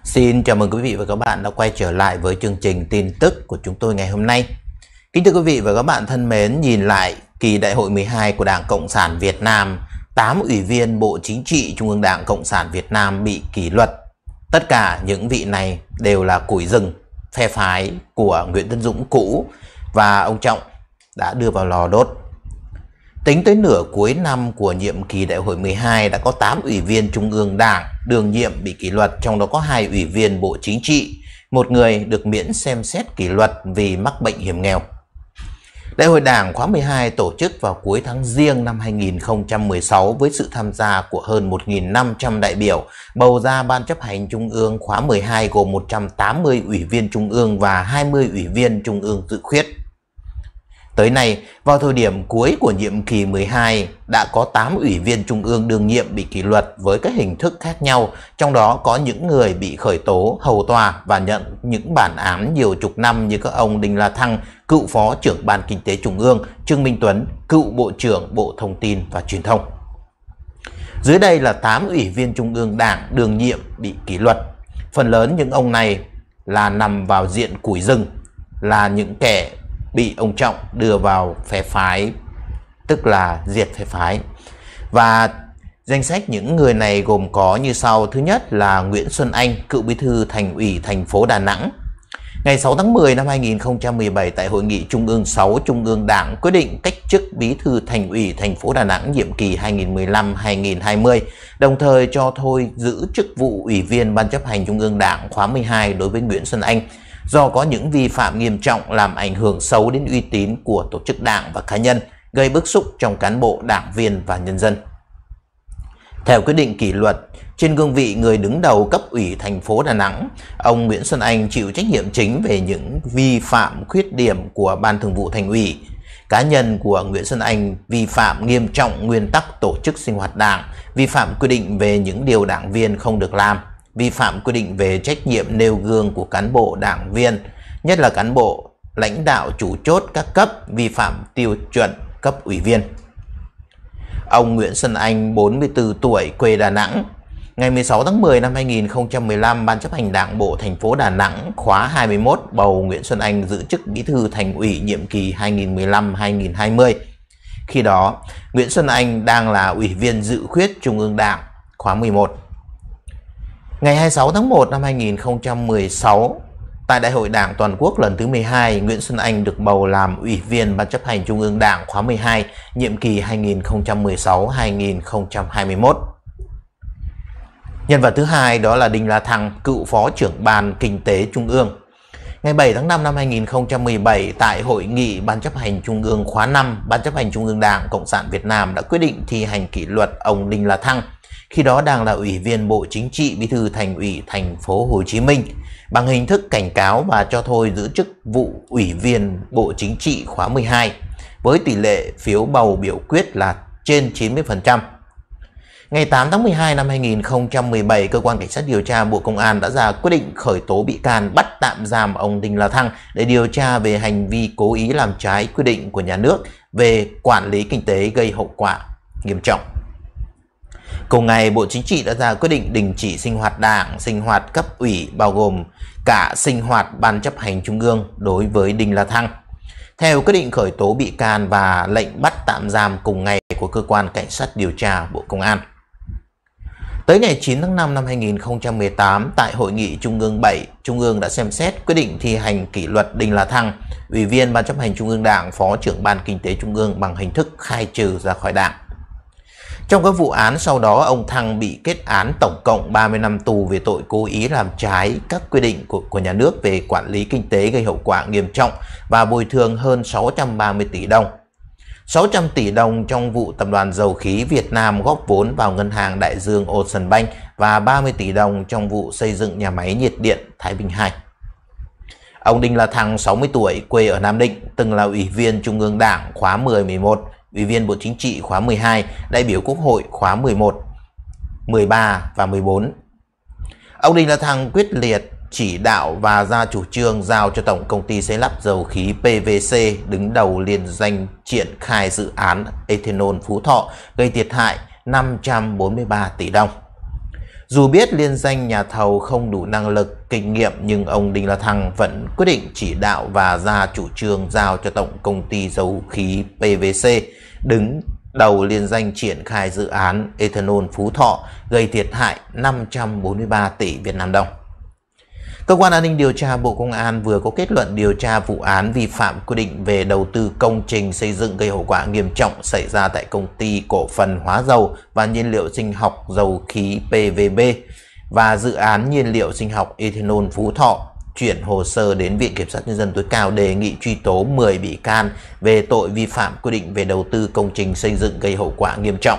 Xin chào mừng quý vị và các bạn đã quay trở lại với chương trình tin tức của chúng tôi ngày hôm nay. Kính thưa quý vị và các bạn thân mến, nhìn lại kỳ đại hội 12 của Đảng Cộng sản Việt Nam, 8 ủy viên Bộ Chính trị Trung ương Đảng Cộng sản Việt Nam bị kỷ luật. Tất cả những vị này đều là củi rừng, phe phái của Nguyễn Tấn Dũng cũ và ông Trọng đã đưa vào lò đốt. Tính tới nửa cuối năm của nhiệm kỳ đại hội 12 đã có 8 ủy viên Trung ương Đảng đương nhiệm bị kỷ luật, trong đó có 2 ủy viên Bộ Chính trị, một người được miễn xem xét kỷ luật vì mắc bệnh hiểm nghèo. Đại hội Đảng khóa 12 tổ chức vào cuối tháng Giêng năm 2016 với sự tham gia của hơn 1.500 đại biểu, bầu ra Ban chấp hành Trung ương khóa 12 gồm 180 ủy viên Trung ương và 20 ủy viên Trung ương dự khuyết. Tới nay, vào thời điểm cuối của nhiệm kỳ 12, đã có 8 ủy viên Trung ương đương nhiệm bị kỷ luật với các hình thức khác nhau, trong đó có những người bị khởi tố, hầu tòa và nhận những bản án nhiều chục năm như các ông Đinh La Thăng, cựu Phó trưởng Ban Kinh tế Trung ương, Trương Minh Tuấn, cựu Bộ trưởng Bộ Thông tin và Truyền thông. Dưới đây là 8 ủy viên Trung ương Đảng đương nhiệm bị kỷ luật. Phần lớn những ông này là nằm vào diện củi rừng, là những kẻ bị ông Trọng đưa vào phe phái, tức là diệt phe phái. Và danh sách những người này gồm có như sau. Thứ nhất là Nguyễn Xuân Anh, cựu bí thư Thành ủy thành phố Đà Nẵng. Ngày 6 tháng 10 năm 2017 tại Hội nghị Trung ương 6 Trung ương Đảng quyết định cách chức bí thư Thành ủy thành phố Đà Nẵng nhiệm kỳ 2015-2020, đồng thời cho thôi giữ chức vụ Ủy viên Ban chấp hành Trung ương Đảng khóa 12 đối với Nguyễn Xuân Anh do có những vi phạm nghiêm trọng làm ảnh hưởng xấu đến uy tín của tổ chức đảng và cá nhân, gây bức xúc trong cán bộ, đảng viên và nhân dân. Theo quyết định kỷ luật, trên cương vị người đứng đầu cấp ủy thành phố Đà Nẵng, ông Nguyễn Xuân Anh chịu trách nhiệm chính về những vi phạm khuyết điểm của Ban Thường vụ Thành ủy. Cá nhân của Nguyễn Xuân Anh vi phạm nghiêm trọng nguyên tắc tổ chức sinh hoạt đảng, vi phạm quy định về những điều đảng viên không được làm, vi phạm quy định về trách nhiệm nêu gương của cán bộ đảng viên, nhất là cán bộ lãnh đạo chủ chốt các cấp, vi phạm tiêu chuẩn cấp ủy viên. Ông Nguyễn Xuân Anh, 44 tuổi, quê Đà Nẵng. Ngày 16 tháng 10 năm 2015, Ban chấp hành Đảng bộ thành phố Đà Nẵng khóa 21 bầu Nguyễn Xuân Anh giữ chức bí thư Thành ủy nhiệm kỳ 2015-2020. Khi đó, Nguyễn Xuân Anh đang là ủy viên dự khuyết Trung ương Đảng khóa 11. Ngày 26 tháng 1 năm 2016, tại Đại hội Đảng Toàn quốc lần thứ 12, Nguyễn Xuân Anh được bầu làm Ủy viên Ban chấp hành Trung ương Đảng khóa 12, nhiệm kỳ 2016-2021. Nhân vật thứ hai đó là Đinh La Thăng, cựu Phó trưởng Ban Kinh tế Trung ương. Ngày 7 tháng 5 năm 2017, tại Hội nghị Ban chấp hành Trung ương khóa 5, Ban chấp hành Trung ương Đảng Cộng sản Việt Nam đã quyết định thi hành kỷ luật ông Đinh La Thăng, khi đó đang là Ủy viên Bộ Chính trị, bí thư Thành ủy thành phố Hồ Chí Minh, bằng hình thức cảnh cáo và cho thôi giữ chức vụ Ủy viên Bộ Chính trị khóa 12, với tỷ lệ phiếu bầu biểu quyết là trên 90%. Ngày 8 tháng 12 năm 2017, Cơ quan Cảnh sát điều tra Bộ Công an đã ra quyết định khởi tố bị can, bắt tạm giam ông Đinh La Thăng để điều tra về hành vi cố ý làm trái quy định của nhà nước về quản lý kinh tế gây hậu quả nghiêm trọng. Cùng ngày, Bộ Chính trị đã ra quyết định đình chỉ sinh hoạt đảng, sinh hoạt cấp ủy, bao gồm cả sinh hoạt Ban chấp hành Trung ương đối với Đinh La Thăng. Theo quyết định khởi tố bị can và lệnh bắt tạm giam cùng ngày của Cơ quan Cảnh sát điều tra Bộ Công an. Tới ngày 9 tháng 5 năm 2018, tại Hội nghị Trung ương 7, Trung ương đã xem xét quyết định thi hành kỷ luật Đinh La Thăng, Ủy viên Ban chấp hành Trung ương Đảng, Phó trưởng Ban Kinh tế Trung ương bằng hình thức khai trừ ra khỏi Đảng. Trong các vụ án sau đó, ông Thăng bị kết án tổng cộng 30 năm tù về tội cố ý làm trái các quy định của nhà nước về quản lý kinh tế gây hậu quả nghiêm trọng và bồi thường hơn 630 tỷ đồng. 600 tỷ đồng trong vụ Tập đoàn Dầu khí Việt Nam góp vốn vào Ngân hàng Đại Dương Ocean Bank và 30 tỷ đồng trong vụ xây dựng nhà máy nhiệt điện Thái Bình 2. Ông Đinh La Thăng, 60 tuổi, quê ở Nam Định, từng là Ủy viên Trung ương Đảng khóa 10-11, Ủy viên Bộ Chính trị khóa 12, đại biểu Quốc hội khóa 11, 13 và 14. Ông Đinh La Thăng quyết liệt chỉ đạo và ra chủ trương giao cho Tổng Công ty Xây lắp Dầu khí PVC đứng đầu liên danh triển khai dự án Ethanol Phú Thọ gây thiệt hại 543 tỷ đồng. Dù biết liên danh nhà thầu không đủ năng lực, kinh nghiệm nhưng ông Đinh La Thăng vẫn quyết định chỉ đạo và ra chủ trương giao cho Tổng Công ty Dầu khí PVC đứng đầu liên danh triển khai dự án Ethanol Phú Thọ gây thiệt hại 543 tỷ Việt Nam đồng. Cơ quan An ninh điều tra Bộ Công an vừa có kết luận điều tra vụ án vi phạm quy định về đầu tư công trình xây dựng gây hậu quả nghiêm trọng xảy ra tại Công ty Cổ phần Hóa dầu và Nhiên liệu sinh học Dầu khí PVB và dự án nhiên liệu sinh học Ethanol Phú Thọ, chuyển hồ sơ đến Viện Kiểm sát Nhân dân tối cao đề nghị truy tố 10 bị can về tội vi phạm quy định về đầu tư công trình xây dựng gây hậu quả nghiêm trọng.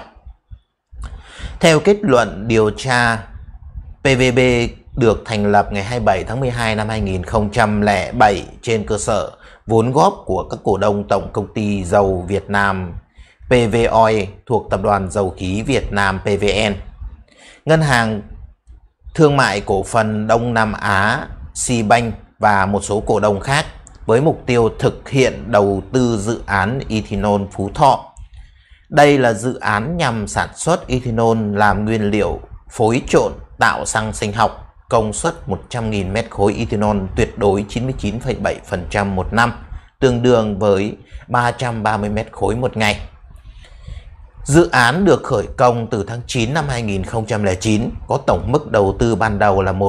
Theo kết luận điều tra, PVB được thành lập ngày 27 tháng 12 năm 2007 trên cơ sở vốn góp của các cổ đông Tổng Công ty Dầu Việt Nam PVOI thuộc Tập đoàn Dầu khí Việt Nam PVN, Ngân hàng Thương mại Cổ phần Đông Nam Á Sibank và một số cổ đông khác với mục tiêu thực hiện đầu tư dự án Ethanol Phú Thọ. Đây là dự án nhằm sản xuất ethanol làm nguyên liệu phối trộn tạo xăng sinh học, công suất 100.000 mét khối ethanol tuyệt đối 99,7% một năm, tương đương với 330 mét khối một ngày. Dự án được khởi công từ tháng 9 năm 2009, có tổng mức đầu tư ban đầu là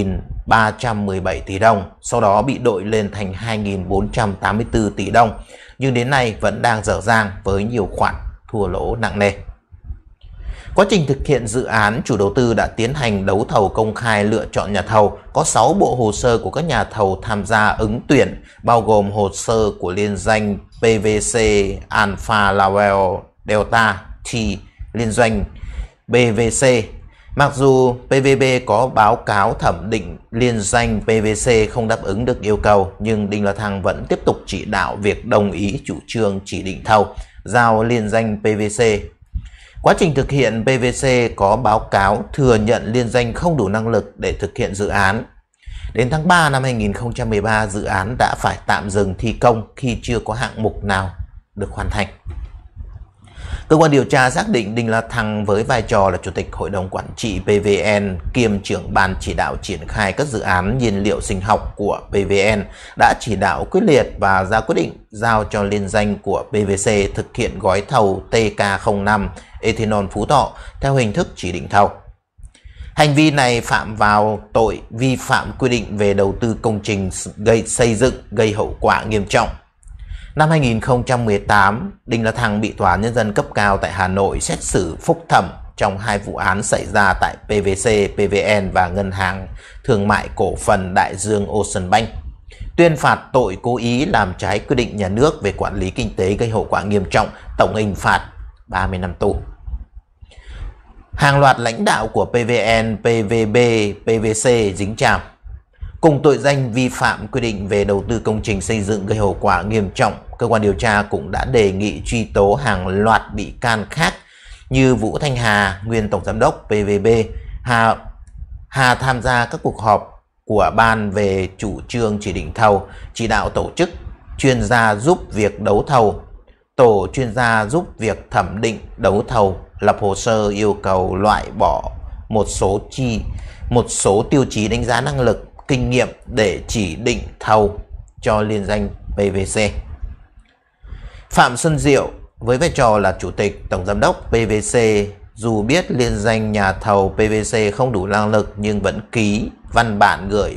1.317 tỷ đồng, sau đó bị đội lên thành 2.484 tỷ đồng, nhưng đến nay vẫn đang dở dang với nhiều khoản thua lỗ nặng nề. Quá trình thực hiện dự án, chủ đầu tư đã tiến hành đấu thầu công khai lựa chọn nhà thầu. Có 6 bộ hồ sơ của các nhà thầu tham gia ứng tuyển, bao gồm hồ sơ của liên danh PVC Alpha Laval Delta T, liên doanh PVC. Mặc dù PVB có báo cáo thẩm định liên danh PVC không đáp ứng được yêu cầu, nhưng Đinh La Thăng vẫn tiếp tục chỉ đạo việc đồng ý chủ trương chỉ định thầu, giao liên danh PVC. Quá trình thực hiện, PVC có báo cáo thừa nhận liên danh không đủ năng lực để thực hiện dự án. Đến tháng 3 năm 2013, dự án đã phải tạm dừng thi công khi chưa có hạng mục nào được hoàn thành. Cơ quan điều tra xác định Đinh La Thăng với vai trò là Chủ tịch Hội đồng Quản trị PVN kiêm trưởng ban chỉ đạo triển khai các dự án nhiên liệu sinh học của PVN đã chỉ đạo quyết liệt và ra quyết định giao cho liên danh của PVC thực hiện gói thầu TK05 Ethanol Phú Thọ theo hình thức chỉ định thầu. Hành vi này phạm vào tội vi phạm quy định về đầu tư công trình xây dựng gây hậu quả nghiêm trọng. Năm 2018, Đinh La Thăng bị Tòa án Nhân dân cấp cao tại Hà Nội xét xử phúc thẩm trong 2 vụ án xảy ra tại PVC, PVN và Ngân hàng Thương mại Cổ phần Đại Dương Ocean Bank. Tuyên phạt tội cố ý làm trái quy định nhà nước về quản lý kinh tế gây hậu quả nghiêm trọng, tổng hình phạt 30 năm tù. Hàng loạt lãnh đạo của PVN, PVB, PVC dính chàm. Cùng tội danh vi phạm quy định về đầu tư công trình xây dựng gây hậu quả nghiêm trọng, cơ quan điều tra cũng đã đề nghị truy tố hàng loạt bị can khác như Vũ Thanh Hà, nguyên Tổng Giám đốc PVB. Hà tham gia các cuộc họp của Ban về chủ trương chỉ định thầu, chỉ đạo tổ chức chuyên gia giúp việc đấu thầu, tổ chuyên gia giúp việc thẩm định đấu thầu, lập hồ sơ yêu cầu loại bỏ một số tiêu chí đánh giá năng lực, kinh nghiệm để chỉ định thầu cho liên danh PVC. Phạm Xuân Diệu với vai trò là Chủ tịch Tổng Giám đốc PVC, dù biết liên danh nhà thầu PVC không đủ năng lực nhưng vẫn ký văn bản gửi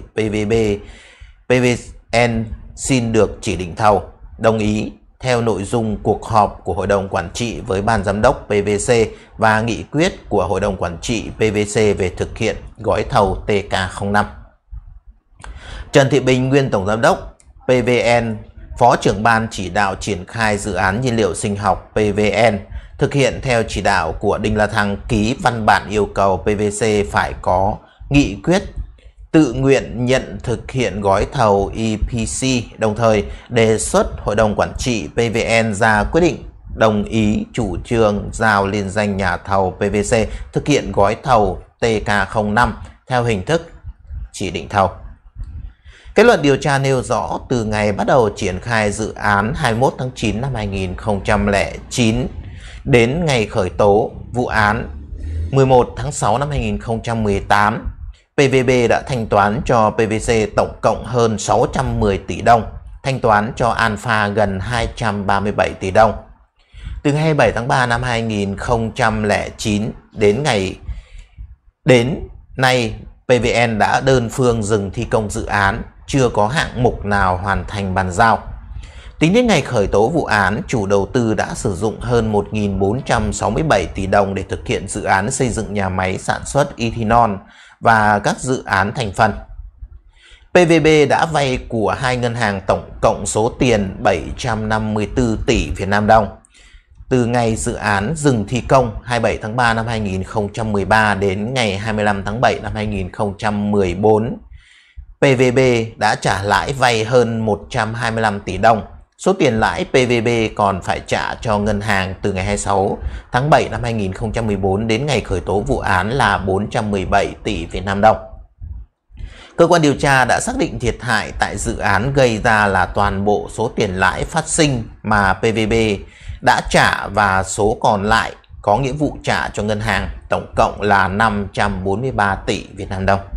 PVN xin được chỉ định thầu, đồng ý theo nội dung cuộc họp của Hội đồng Quản trị với Ban Giám đốc PVC và nghị quyết của Hội đồng Quản trị PVC về thực hiện gói thầu TK05. Trần Thị Bình, nguyên Tổng Giám đốc PVN, Phó trưởng ban chỉ đạo triển khai dự án nhiên liệu sinh học PVN, thực hiện theo chỉ đạo của Đinh La Thăng, ký văn bản yêu cầu PVC phải có nghị quyết tự nguyện nhận thực hiện gói thầu EPC, đồng thời đề xuất Hội đồng Quản trị PVN ra quyết định đồng ý chủ trương giao liên danh nhà thầu PVC thực hiện gói thầu TK05 theo hình thức chỉ định thầu. Kết luận điều tra nêu rõ từ ngày bắt đầu triển khai dự án 21 tháng 9 năm 2009 đến ngày khởi tố vụ án 11 tháng 6 năm 2018, PVB đã thanh toán cho PVC tổng cộng hơn 610 tỷ đồng, thanh toán cho Alpha gần 237 tỷ đồng. Từ ngày 27 tháng 3 năm 2009 đến nay, PVN đã đơn phương dừng thi công dự án, chưa có hạng mục nào hoàn thành bàn giao. Tính đến ngày khởi tố vụ án, chủ đầu tư đã sử dụng hơn 1.467 tỷ đồng để thực hiện dự án xây dựng nhà máy sản xuất ethanol và các dự án thành phần. PVB đã vay của hai ngân hàng tổng cộng số tiền 754 tỷ Việt Nam đồng. Từ ngày dự án dừng thi công 27 tháng 3 năm 2013 đến ngày 25 tháng 7 năm 2014, PVB đã trả lãi vay hơn 125 tỷ đồng. Số tiền lãi PVB còn phải trả cho ngân hàng từ ngày 26 tháng 7 năm 2014 đến ngày khởi tố vụ án là 417 tỷ Việt Nam đồng. Cơ quan điều tra đã xác định thiệt hại tại dự án gây ra là toàn bộ số tiền lãi phát sinh mà PVB đã trả và số còn lại có nghĩa vụ trả cho ngân hàng, tổng cộng là 543 tỷ Việt Nam đồng.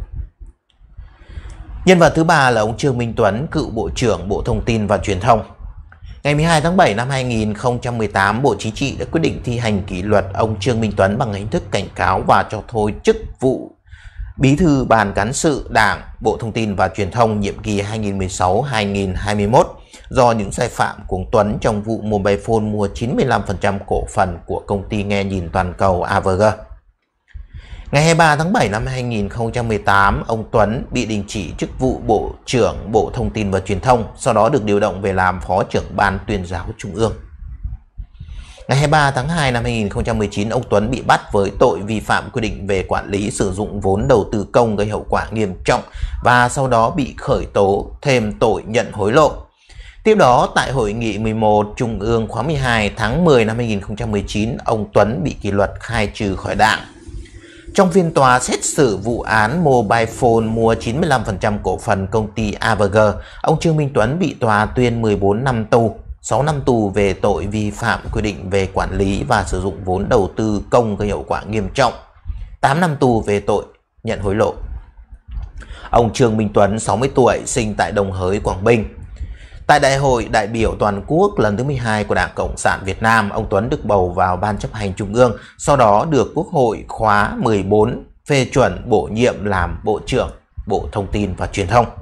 Nhân vật thứ ba là ông Trương Minh Tuấn, cựu Bộ trưởng Bộ Thông tin và Truyền thông. Ngày 12 tháng 7 năm 2018, Bộ Chính trị đã quyết định thi hành kỷ luật ông Trương Minh Tuấn bằng hình thức cảnh cáo và cho thôi chức vụ Bí thư Ban Cán sự Đảng Bộ Thông tin và Truyền thông nhiệm kỳ 2016-2021 do những sai phạm của ông Tuấn trong vụ Mobile Phone mua 95% cổ phần của công ty nghe nhìn toàn cầu AVG. Ngày 23 tháng 7 năm 2018, ông Tuấn bị đình chỉ chức vụ Bộ trưởng Bộ Thông tin và Truyền thông, sau đó được điều động về làm Phó trưởng Ban Tuyên giáo Trung ương. Ngày 23 tháng 2 năm 2019, ông Tuấn bị bắt với tội vi phạm quy định về quản lý sử dụng vốn đầu tư công gây hậu quả nghiêm trọng và sau đó bị khởi tố thêm tội nhận hối lộ. Tiếp đó, tại Hội nghị 11 Trung ương khóa 12 tháng 10 năm 2019, ông Tuấn bị kỷ luật khai trừ khỏi Đảng. Trong phiên tòa xét xử vụ án Mobile Phone mua 95% cổ phần công ty AVG, ông Trương Minh Tuấn bị tòa tuyên 14 năm tù, 6 năm tù về tội vi phạm quy định về quản lý và sử dụng vốn đầu tư công gây hậu quả nghiêm trọng, 8 năm tù về tội nhận hối lộ. Ông Trương Minh Tuấn, 60 tuổi, sinh tại Đồng Hới, Quảng Bình. Tại Đại hội đại biểu toàn quốc lần thứ 12 của Đảng Cộng sản Việt Nam, ông Tuấn được bầu vào Ban chấp hành Trung ương, sau đó được Quốc hội khóa 14 phê chuẩn bổ nhiệm làm Bộ trưởng Bộ Thông tin và Truyền thông.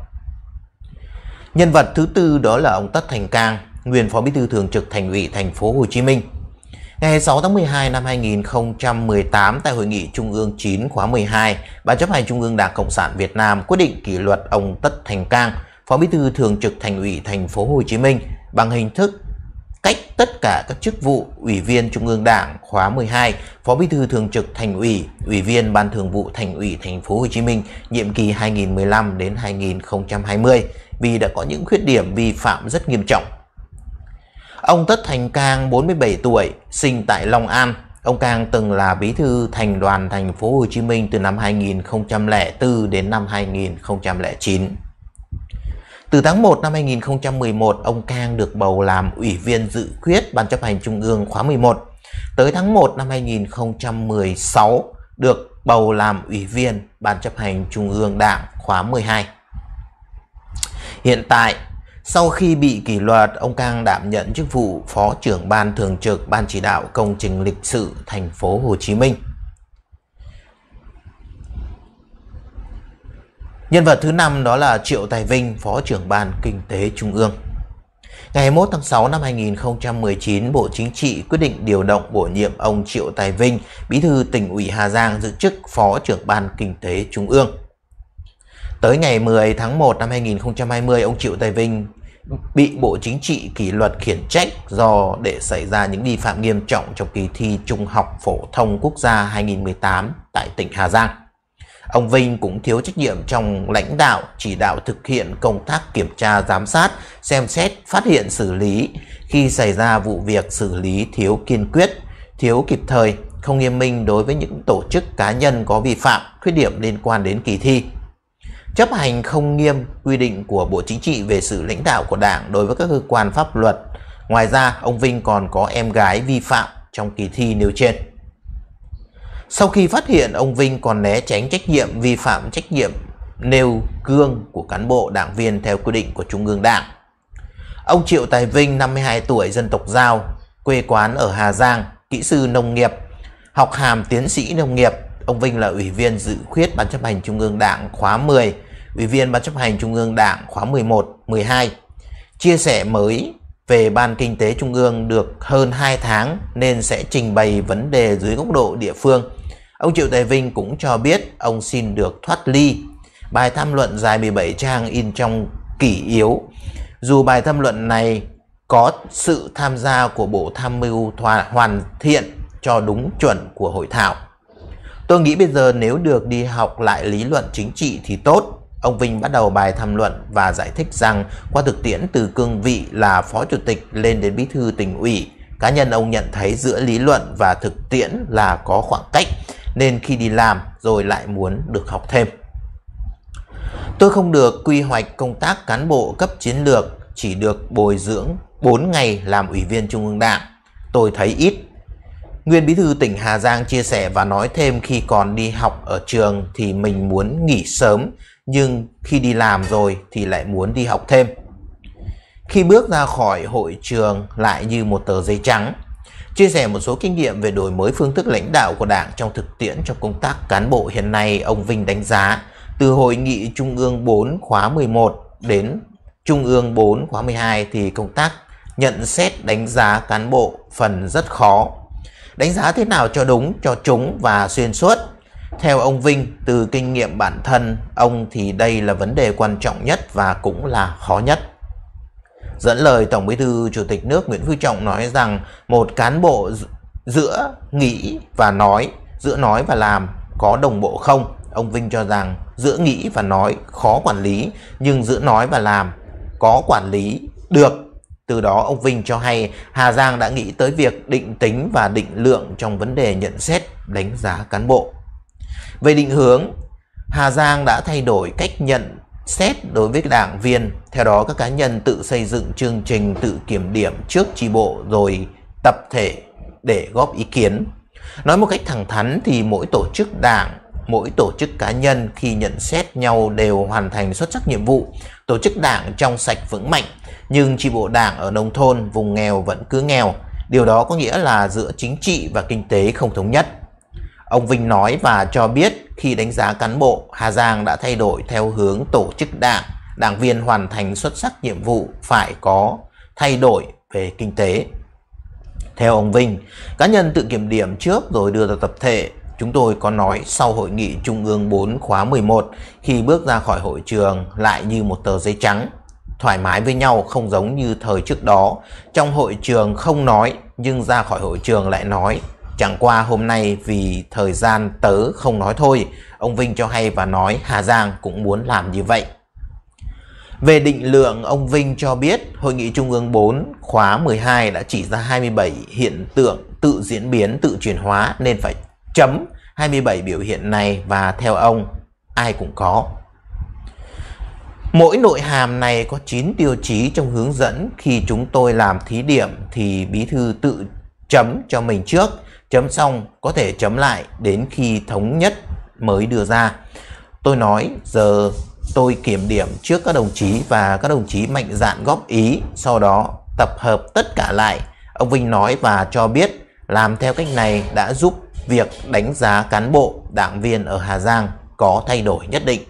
Nhân vật thứ tư đó là ông Tất Thành Cang, nguyên Phó Bí thư Thường trực Thành ủy Thành phố Hồ Chí Minh. Ngày 6 tháng 12 năm 2018, tại Hội nghị Trung ương 9 khóa 12, Ban chấp hành Trung ương Đảng Cộng sản Việt Nam quyết định kỷ luật ông Tất Thành Cang, Phó Bí thư Thường trực Thành ủy Thành phố Hồ Chí Minh bằng hình thức cách tất cả các chức vụ Ủy viên Trung ương Đảng khóa 12, Phó Bí thư Thường trực Thành ủy, Ủy viên Ban Thường vụ Thành ủy Thành phố Hồ Chí Minh nhiệm kỳ 2015 đến 2020 vì đã có những khuyết điểm vi phạm rất nghiêm trọng. Ông Tất Thành Cang, 47 tuổi, sinh tại Long An. Ông Cang từng là Bí thư Thành đoàn Thành phố Hồ Chí Minh từ năm 2004 đến năm 2009. Từ tháng 1 năm 2011, ông Cang được bầu làm Ủy viên dự khuyết Ban chấp hành Trung ương khóa 11. Tới tháng 1 năm 2016, được bầu làm Ủy viên Ban chấp hành Trung ương Đảng khóa 12. Hiện tại, sau khi bị kỷ luật, ông Cang đảm nhận chức vụ Phó trưởng Ban Thường trực Ban Chỉ đạo Công trình Lịch sử Thành phố Hồ Chí Minh. Nhân vật thứ 5 đó là Triệu Tài Vinh, Phó trưởng Ban Kinh tế Trung ương. Ngày 21 tháng 6 năm 2019, Bộ Chính trị quyết định điều động bổ nhiệm ông Triệu Tài Vinh, Bí thư Tỉnh ủy Hà Giang giữ chức Phó trưởng Ban Kinh tế Trung ương. Tới ngày 10 tháng 1 năm 2020, ông Triệu Tài Vinh bị Bộ Chính trị kỷ luật khiển trách do để xảy ra những vi phạm nghiêm trọng trong kỳ thi Trung học phổ thông quốc gia 2018 tại tỉnh Hà Giang. Ông Vinh cũng thiếu trách nhiệm trong lãnh đạo, chỉ đạo thực hiện công tác kiểm tra giám sát, xem xét, phát hiện xử lý khi xảy ra vụ việc xử lý thiếu kiên quyết, thiếu kịp thời, không nghiêm minh đối với những tổ chức cá nhân có vi phạm, khuyết điểm liên quan đến kỳ thi. Chấp hành không nghiêm quy định của Bộ Chính trị về sự lãnh đạo của Đảng đối với các cơ quan pháp luật. Ngoài ra, ông Vinh còn có em gái vi phạm trong kỳ thi nêu trên. Sau khi phát hiện, ông Vinh còn né tránh trách nhiệm, vi phạm trách nhiệm nêu gương của cán bộ đảng viên theo quy định của Trung ương Đảng. Ông Triệu Tài Vinh, 52 tuổi, dân tộc Dao, quê quán ở Hà Giang, kỹ sư nông nghiệp, học hàm tiến sĩ nông nghiệp. Ông Vinh là Ủy viên dự khuyết Ban chấp hành Trung ương Đảng khóa 10, Ủy viên Ban chấp hành Trung ương Đảng khóa 11, 12. Chia sẻ mới về Ban Kinh tế Trung ương được hơn 2 tháng nên sẽ trình bày vấn đề dưới góc độ địa phương. Ông Triệu Tài Vinh cũng cho biết ông xin được thoát ly. Bài tham luận dài 17 trang in trong kỷ yếu. Dù bài tham luận này có sự tham gia của Bộ Tham mưu hoàn thiện cho đúng chuẩn của hội thảo. Tôi nghĩ bây giờ nếu được đi học lại lý luận chính trị thì tốt. Ông Vinh bắt đầu bài tham luận và giải thích rằng qua thực tiễn từ cương vị là Phó Chủ tịch lên đến Bí thư Tỉnh ủy, cá nhân ông nhận thấy giữa lý luận và thực tiễn là có khoảng cách, nên khi đi làm rồi lại muốn được học thêm. Tôi không được quy hoạch công tác cán bộ cấp chiến lược, chỉ được bồi dưỡng 4 ngày làm Ủy viên Trung ương Đảng. Tôi thấy ít. Nguyên Bí thư tỉnh Hà Giang chia sẻ và nói thêm khi còn đi học ở trường thì mình muốn nghỉ sớm, nhưng khi đi làm rồi thì lại muốn đi học thêm. Khi bước ra khỏi hội trường lại như một tờ giấy trắng. Chia sẻ một số kinh nghiệm về đổi mới phương thức lãnh đạo của Đảng trong thực tiễn trong công tác cán bộ hiện nay, ông Vinh đánh giá từ Hội nghị Trung ương 4 khóa 11 đến Trung ương 4 khóa 12 thì công tác nhận xét đánh giá cán bộ phần rất khó. Đánh giá thế nào cho đúng, cho trúng và xuyên suốt. Theo ông Vinh, từ kinh nghiệm bản thân ông thì đây là vấn đề quan trọng nhất và cũng là khó nhất. Dẫn lời Tổng Bí thư Chủ tịch nước Nguyễn Phú Trọng nói rằng một cán bộ giữa nghĩ và nói, giữa nói và làm có đồng bộ không? Ông Vinh cho rằng giữa nghĩ và nói khó quản lý, nhưng giữa nói và làm có quản lý được. Từ đó ông Vinh cho hay Hà Giang đã nghĩ tới việc định tính và định lượng trong vấn đề nhận xét đánh giá cán bộ. Về định hướng, Hà Giang đã thay đổi cách nhận xét đối với đảng viên. Theo đó, các cá nhân tự xây dựng chương trình tự kiểm điểm trước chi bộ rồi tập thể để góp ý kiến. Nói một cách thẳng thắn thì mỗi tổ chức đảng, mỗi tổ chức cá nhân khi nhận xét nhau đều hoàn thành xuất sắc nhiệm vụ. Tổ chức đảng trong sạch vững mạnh, nhưng chi bộ đảng ở nông thôn, vùng nghèo vẫn cứ nghèo. Điều đó có nghĩa là giữa chính trị và kinh tế không thống nhất. Ông Vinh nói và cho biết khi đánh giá cán bộ, Hà Giang đã thay đổi theo hướng tổ chức đảng, đảng viên hoàn thành xuất sắc nhiệm vụ phải có thay đổi về kinh tế. Theo ông Vinh, cá nhân tự kiểm điểm trước rồi đưa ra tập thể. Chúng tôi có nói sau Hội nghị Trung ương 4 khóa 11, khi bước ra khỏi hội trường lại như một tờ giấy trắng. Thoải mái với nhau không giống như thời trước đó. Trong hội trường không nói, nhưng ra khỏi hội trường lại nói. Chẳng qua hôm nay vì thời gian tớ không nói thôi. Ông Vinh cho hay và nói Hà Giang cũng muốn làm như vậy. Về định lượng, ông Vinh cho biết Hội nghị Trung ương 4 khóa 12 đã chỉ ra 27 hiện tượng tự diễn biến, tự chuyển hóa nên phải chấm 27 biểu hiện này và theo ông ai cũng có. Mỗi nội hàm này có 9 tiêu chí trong hướng dẫn. Khi chúng tôi làm thí điểm thì bí thư tự chấm cho mình trước, chấm xong có thể chấm lại đến khi thống nhất mới đưa ra. Tôi nói giờ tôi kiểm điểm trước các đồng chí và các đồng chí mạnh dạn góp ý, sau đó tập hợp tất cả lại. Ông Vinh nói và cho biết làm theo cách này đã giúp việc đánh giá cán bộ, đảng viên ở Hà Giang có thay đổi nhất định.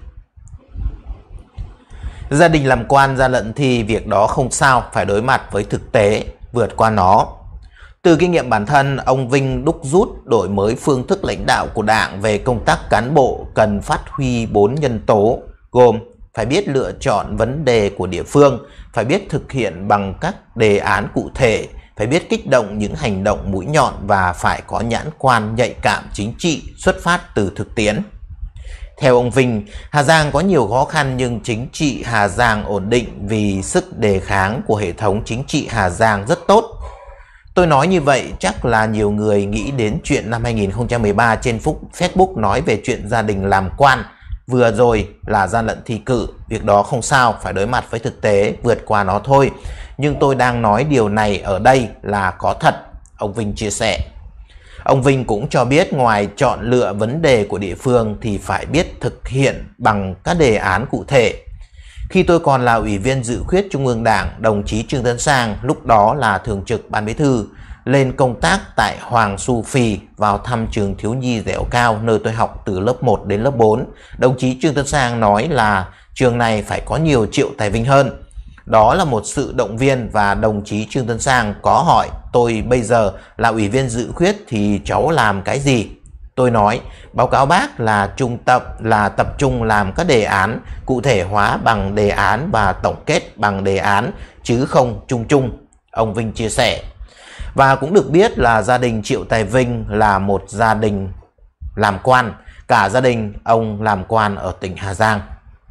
Gia đình làm quan ra lận thì việc đó không sao, phải đối mặt với thực tế, vượt qua nó. Từ kinh nghiệm bản thân, ông Vinh đúc rút đổi mới phương thức lãnh đạo của Đảng về công tác cán bộ cần phát huy 4 nhân tố, gồm phải biết lựa chọn vấn đề của địa phương, phải biết thực hiện bằng các đề án cụ thể, phải biết kích động những hành động mũi nhọn và phải có nhãn quan nhạy cảm chính trị xuất phát từ thực tiễn. Theo ông Vinh, Hà Giang có nhiều khó khăn nhưng chính trị Hà Giang ổn định vì sức đề kháng của hệ thống chính trị Hà Giang rất tốt. Tôi nói như vậy chắc là nhiều người nghĩ đến chuyện năm 2013 trên Facebook nói về chuyện gia đình làm quan. Vừa rồi là gian lận thi cử, việc đó không sao, phải đối mặt với thực tế, vượt qua nó thôi. Nhưng tôi đang nói điều này ở đây là có thật, ông Vinh chia sẻ. Ông Vinh cũng cho biết ngoài chọn lựa vấn đề của địa phương thì phải biết thực hiện bằng các đề án cụ thể. Khi tôi còn là Ủy viên Dự khuyết Trung ương Đảng, đồng chí Trương Tấn Sang, lúc đó là Thường trực Ban Bí thư, lên công tác tại Hoàng Su Phì vào thăm trường thiếu nhi Dẻo Cao nơi tôi học từ lớp 1 đến lớp 4. Đồng chí Trương Tấn Sang nói là trường này phải có nhiều Triệu Tài Vinh hơn. Đó là một sự động viên và đồng chí Trương Tấn Sang có hỏi tôi bây giờ là Ủy viên Dự khuyết thì cháu làm cái gì? Tôi nói báo cáo bác là tập trung làm các đề án, cụ thể hóa bằng đề án và tổng kết bằng đề án chứ không chung chung, ông Vinh chia sẻ. Và cũng được biết là gia đình Triệu Tài Vinh là một gia đình làm quan, cả gia đình ông làm quan ở tỉnh Hà Giang.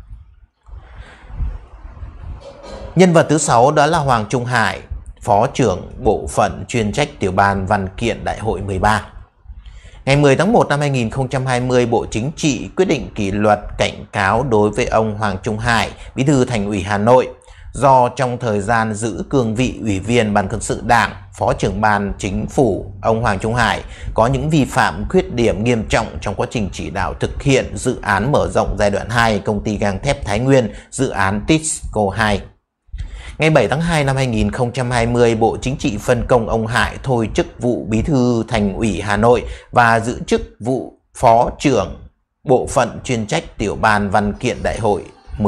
Nhân vật thứ 6 đó là Hoàng Trung Hải, Phó trưởng Bộ phận chuyên trách Tiểu ban Văn kiện Đại hội 13. Ngày 10 tháng 1 năm 2020, Bộ Chính trị quyết định kỷ luật cảnh cáo đối với ông Hoàng Trung Hải, Bí thư Thành ủy Hà Nội, do trong thời gian giữ cương vị Ủy viên Ban Cán sự Đảng, Phó trưởng Ban Chính phủ, ông Hoàng Trung Hải có những vi phạm khuyết điểm nghiêm trọng trong quá trình chỉ đạo thực hiện dự án mở rộng giai đoạn 2 Công ty gang thép Thái Nguyên, dự án Tisco 2. Ngày 7 tháng 2 năm 2020, Bộ Chính trị phân công ông Hải thôi chức vụ Bí thư Thành ủy Hà Nội và giữ chức vụ Phó trưởng Bộ phận chuyên trách Tiểu ban Văn kiện Đại hội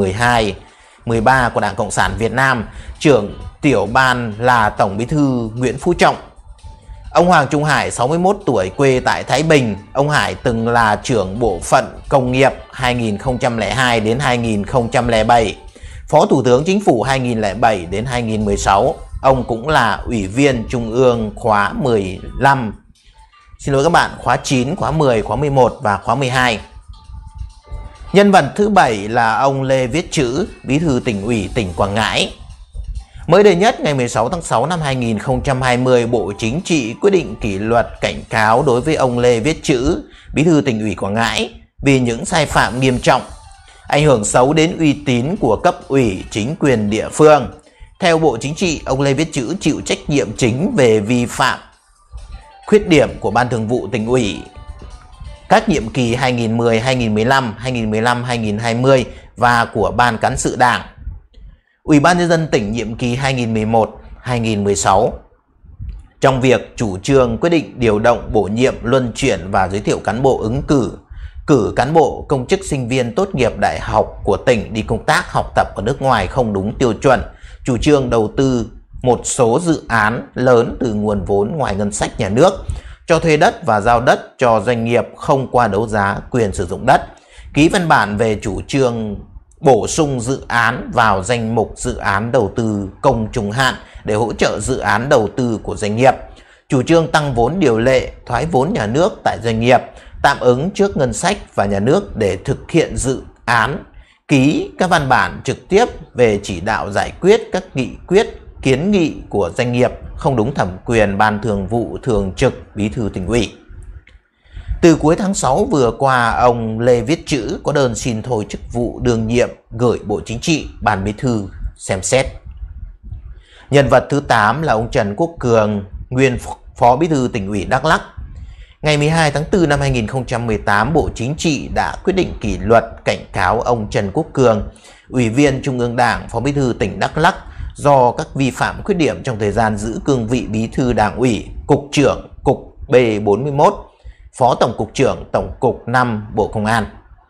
13 của Đảng Cộng sản Việt Nam. Trưởng tiểu ban là Tổng Bí thư Nguyễn Phú Trọng. Ông Hoàng Trung Hải 61 tuổi, quê tại Thái Bình. Ông Hải từng là trưởng Bộ phận Công nghiệp 2002 đến 2007, Phó Thủ tướng Chính phủ 2007 đến 2016. Ông cũng là Ủy viên Trung ương khóa 15. Xin lỗi các bạn, khóa 9, khóa 10, khóa 11 và khóa 12. Nhân vật thứ 7 là ông Lê Viết Chữ, Bí thư Tỉnh ủy tỉnh Quảng Ngãi. Mới đây nhất, ngày 16 tháng 6 năm 2020, Bộ Chính trị quyết định kỷ luật cảnh cáo đối với ông Lê Viết Chữ, Bí thư Tỉnh ủy Quảng Ngãi vì những sai phạm nghiêm trọng, ảnh hưởng xấu đến uy tín của cấp ủy chính quyền địa phương. Theo Bộ Chính trị, ông Lê Viết Chữ chịu trách nhiệm chính về vi phạm khuyết điểm của Ban Thường vụ Tỉnh ủy các nhiệm kỳ 2010-2015, 2015-2020 và của Ban Cán sự Đảng, Ủy ban Nhân dân tỉnh nhiệm kỳ 2011-2016 trong việc chủ trương quyết định điều động, bổ nhiệm, luân chuyển và giới thiệu cán bộ ứng cử cán bộ công chức sinh viên tốt nghiệp đại học của tỉnh đi công tác học tập ở nước ngoài không đúng tiêu chuẩn, chủ trương đầu tư một số dự án lớn từ nguồn vốn ngoài ngân sách nhà nước, cho thuê đất và giao đất cho doanh nghiệp không qua đấu giá quyền sử dụng đất, ký văn bản về chủ trương bổ sung dự án vào danh mục dự án đầu tư công trung hạn để hỗ trợ dự án đầu tư của doanh nghiệp, chủ trương tăng vốn điều lệ, thoái vốn nhà nước tại doanh nghiệp, tạm ứng trước ngân sách và nhà nước để thực hiện dự án, ký các văn bản trực tiếp về chỉ đạo giải quyết các nghị quyết, kiến nghị của doanh nghiệp không đúng thẩm quyền Ban Thường vụ Thường trực Bí thư Tỉnh ủy. Từ cuối tháng 6 vừa qua, ông Lê Viết Chữ có đơn xin thôi chức vụ đương nhiệm gửi Bộ Chính trị, Ban Bí thư xem xét. Nhân vật thứ 8 là ông Trần Quốc Cường, nguyên Phó Bí thư Tỉnh ủy Đắk Lắk. Ngày 12 tháng 4 năm 2018, Bộ Chính trị đã quyết định kỷ luật cảnh cáo ông Trần Quốc Cường, Ủy viên Trung ương Đảng, Phó Bí thư tỉnh Đắk Lắk do các vi phạm khuyết điểm trong thời gian giữ cương vị Bí thư Đảng ủy, Cục trưởng Cục B41, Phó Tổng cục trưởng Tổng cục 5 Bộ Công an.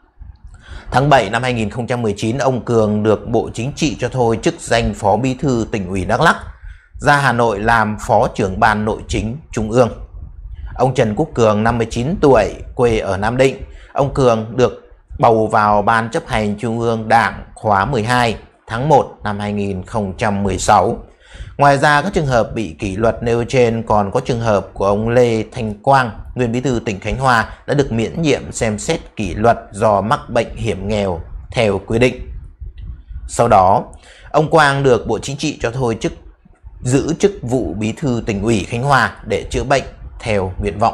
Tháng 7 năm 2019, ông Cường được Bộ Chính trị cho thôi chức danh Phó Bí thư Tỉnh ủy Đắk Lắk, ra Hà Nội làm Phó trưởng Ban Nội chính Trung ương. Ông Trần Quốc Cường, 59 tuổi, quê ở Nam Định. Ông Cường được bầu vào Ban chấp hành Trung ương Đảng khóa 12 tháng 1 năm 2016. Ngoài ra, các trường hợp bị kỷ luật nêu trên còn có trường hợp của ông Lê Thanh Quang, nguyên Bí thư tỉnh Khánh Hòa, đã được miễn nhiệm xem xét kỷ luật do mắc bệnh hiểm nghèo theo quy định. Sau đó, ông Quang được Bộ Chính trị cho thôi giữ chức vụ Bí thư Tỉnh ủy Khánh Hòa để chữa bệnh theo nguyện vọng.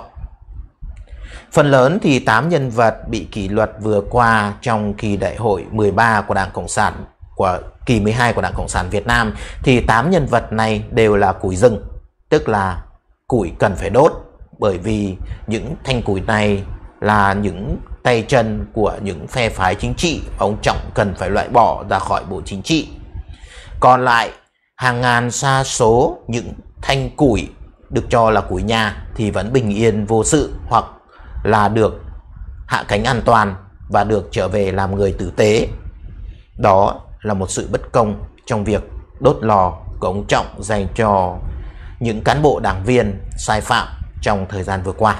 Phần lớn thì 8 nhân vật bị kỷ luật vừa qua trong kỳ đại hội 13 của Đảng Cộng sản, của kỳ 12 của Đảng Cộng sản Việt Nam, thì 8 nhân vật này đều là củi rừng, tức là củi cần phải đốt bởi vì những thanh củi này là những tay chân của những phe phái chính trị ông Trọng cần phải loại bỏ ra khỏi Bộ Chính trị. Còn lại hàng ngàn sa số những thanh củi được cho là củi nhà thì vẫn bình yên vô sự, hoặc là được hạ cánh an toàn và được trở về làm người tử tế. Đó là một sự bất công trong việc đốt lò của ông Trọng dành cho những cán bộ đảng viên sai phạm trong thời gian vừa qua.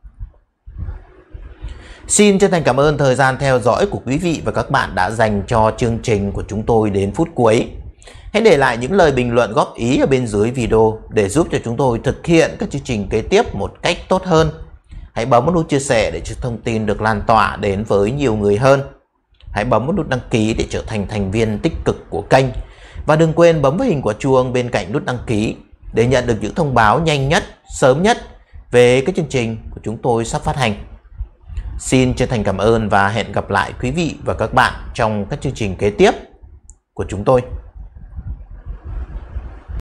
Xin chân thành cảm ơn thời gian theo dõi của quý vị và các bạn đã dành cho chương trình của chúng tôi đến phút cuối. Hãy để lại những lời bình luận góp ý ở bên dưới video để giúp cho chúng tôi thực hiện các chương trình kế tiếp một cách tốt hơn. Hãy bấm vào nút chia sẻ để cho thông tin được lan tỏa đến với nhiều người hơn. Hãy bấm vào nút đăng ký để trở thành thành viên tích cực của kênh. Và đừng quên bấm vào hình quả chuông bên cạnh nút đăng ký để nhận được những thông báo nhanh nhất, sớm nhất về các chương trình của chúng tôi sắp phát hành. Xin chân thành cảm ơn và hẹn gặp lại quý vị và các bạn trong các chương trình kế tiếp của chúng tôi.